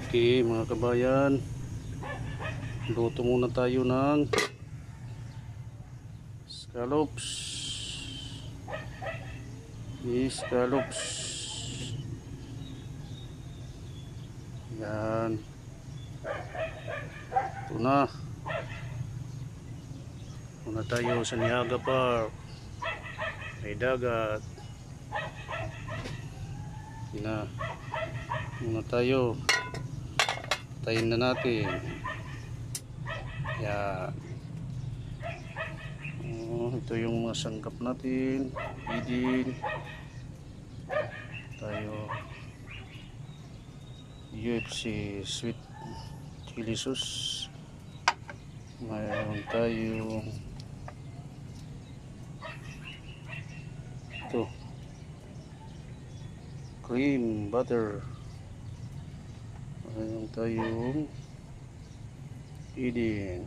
Okay mga kabayan, luto muna tayo ng scallops. Scallops. Yan. Ito na. Muna tayo sa Niaga Park. May dagat. Na. Muna tayo. Tayin na natin. Yan. Ito yung mga sangkap natin. Idin. Tayo. UFC sweet chili sauce. Mayroon tayo ito cream butter. Mayroon tayong idin.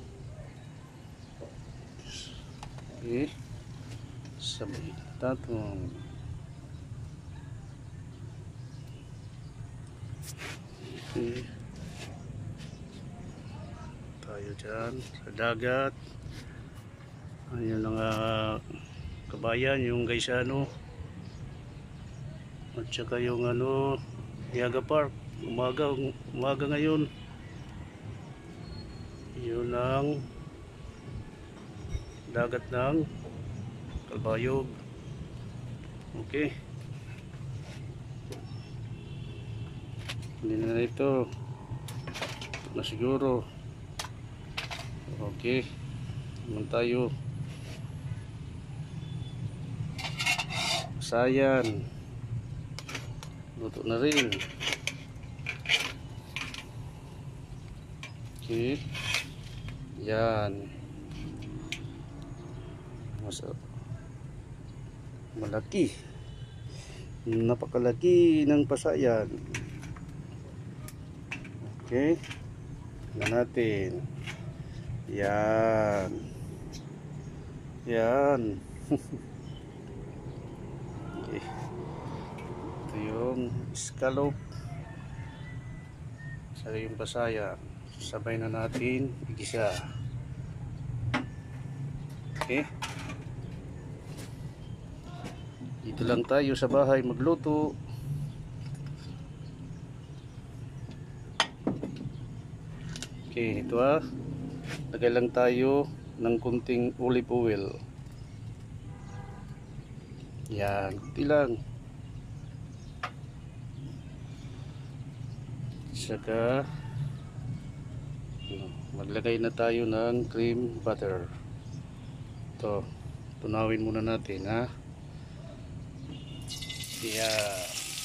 Okay, sabay natin. Okay. Tayo dyan sa dagat. Ayun lang kabayan, yung Gaisano at saka yung Niaga Park. Umaga ngayon. Yun ang dagat ng Calbayog. Okay. Hindi na ito na siguro. Okay, naman tayo sayan, luto na rin. Okay, yan malaki, napakalaki ng pasayan. Okay, na natin. Yan. Yan. Okay. Ito yung scallop. Saka yung pasaya. Sabay na natin igisa. Okay. Dito lang tayo sa bahay magluto. Okay, ito lagay lang tayo ng kunting olive oil. Yan, kunti lang. Saka maglagay na tayo ng cream butter. Ito, tunawin muna natin ha. Yan.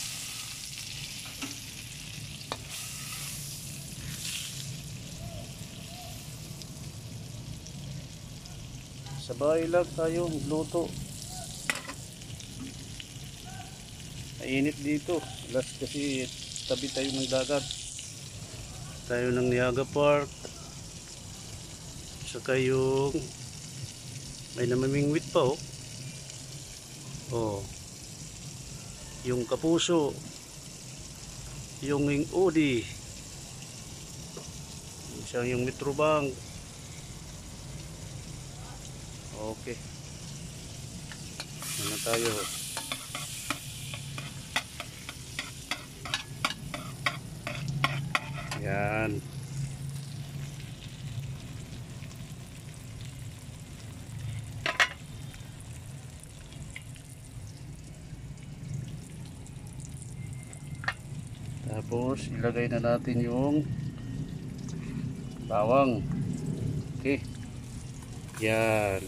Sabay lang tayo magluto. Mainit dito. Alas kasi tabi tayo ng dagat. Tayo ng Niaga Park. Saka yung may namimingwit pa oh. Oh. Yung kapuso. Yung udi. Isang yung Metrobang. Okay. Ano tayo? Yan. Tapos ilagay na natin yung bawang. Okay. Yan.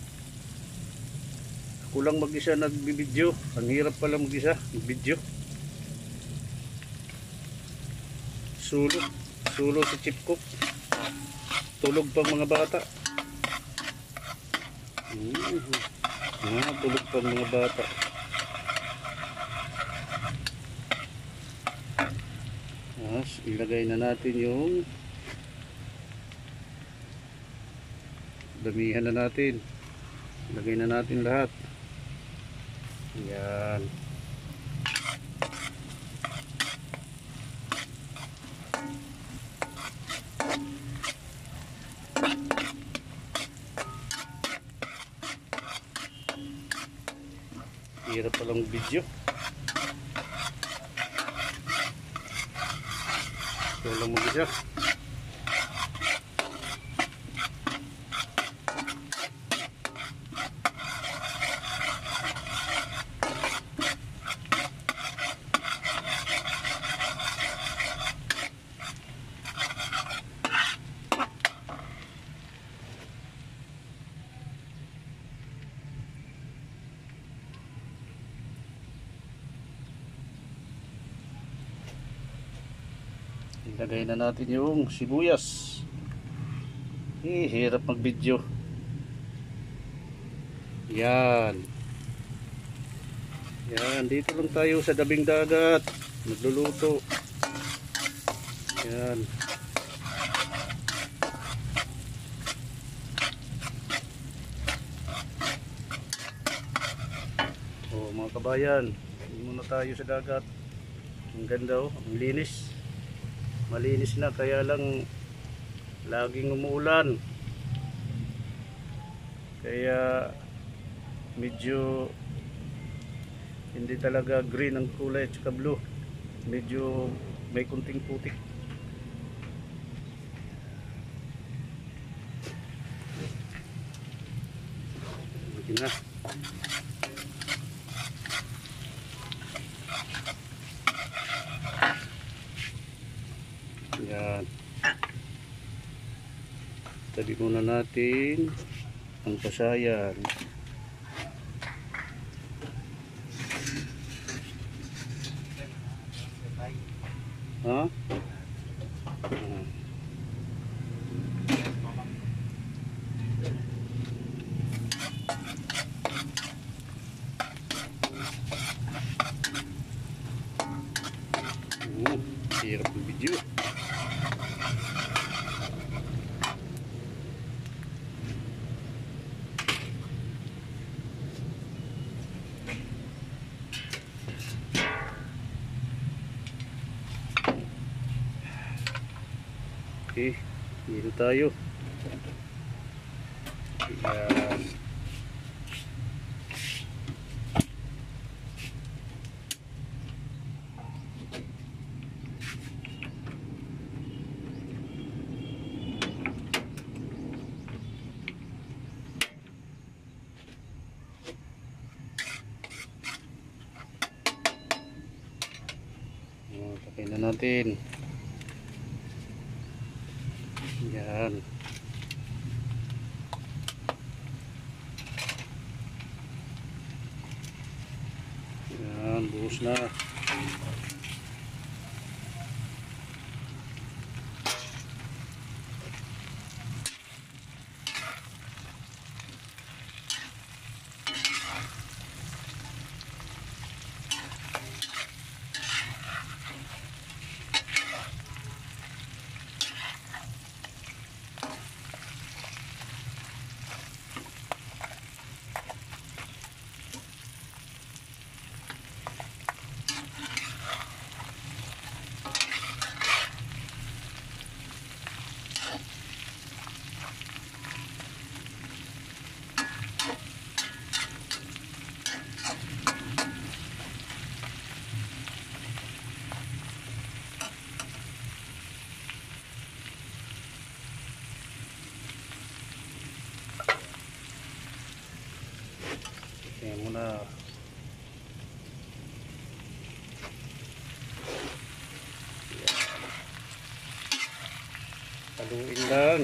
Kulang mag-isa nagbibideo. Ang hirap pala mag-isa mag-video. Sulo si Chip Cook. Tulog pang mga bata. Tulog pang mga bata. Ilagay na natin yung damihan na natin. Ilagay na natin lahat. Yan. palang video. Ito lang mag-isa. Ilagay na natin yung sibuyas. Hirap mag video. Yan. Yan, dito lang tayo sa tabing dagat nagluluto. Yan. Oh, mga kabayan, hindi muna tayo sa dagat. Ang ganda, oh, ang linis. Malinis na, kaya lang laging umuulan, kaya medyo hindi talaga green ang kulay at saka blue, medyo may kunting putik. Bikin na. Yan. Tabi muna natin ang pasayan. Ha? Hirap ng video. Okay, dito tayo. Yan. Takay na natin. Yan. Yan, buhos na. Kaya muna. Haluin lang.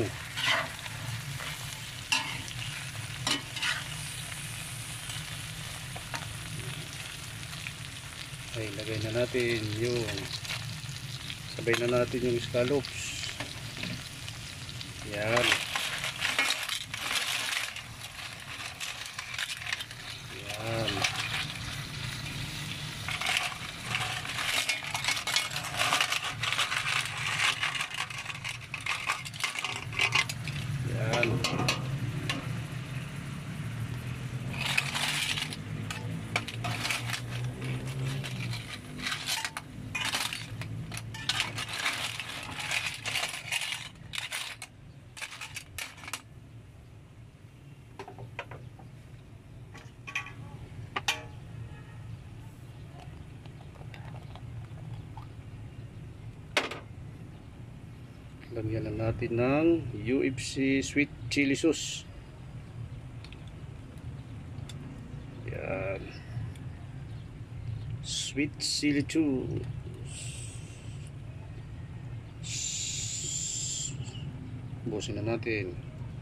Ay, lagay na natin yung sabay na natin yung scallops. Yan. Yan. Yan. Lagyan na natin ng UFC sweet chili sauce. Yan. Sweet chili sauce. Busin na natin.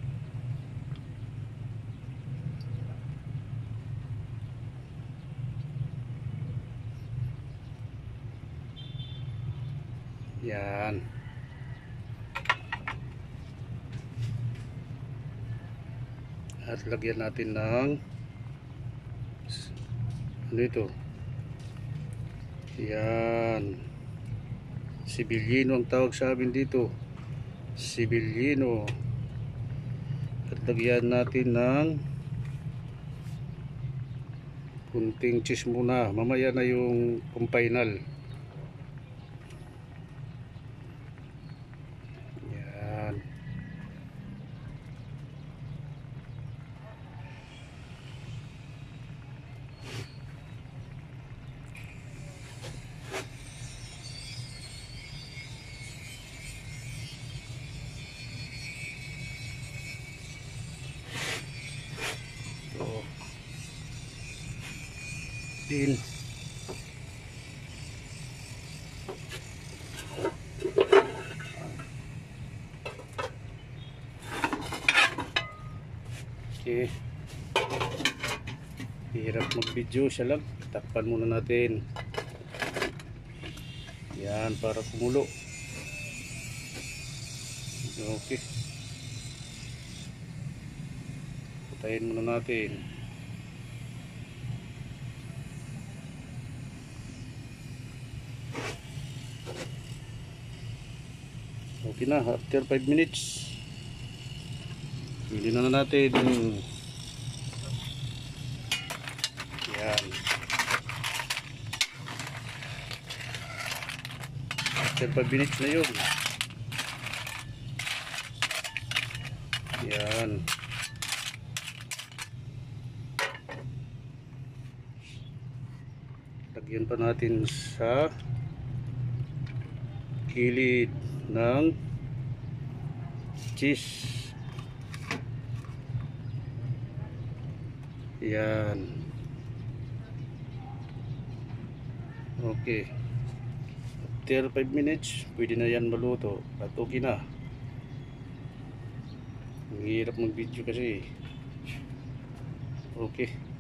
Yan. At lagyan natin ng ano ito? Yan. Sibilino ang tawag sa amin dito. Sibilino. At lagyan natin ng kunting cheese muna. Mamaya na yung final. Yan. So, din okay. Hirap mag video siya lang. Takpan muna natin. Yan, para kumulo. Okay, patayin muna natin. Okay na, after 5 minutes hindi na natin. Yan, after 5 minutes na yun. Yan, lagyan pa natin sa gilid ng cheese. Yan. Okay, after 5 minutes pwede na yan maluto at okay na. Ang hirap mag video kasi. Okay.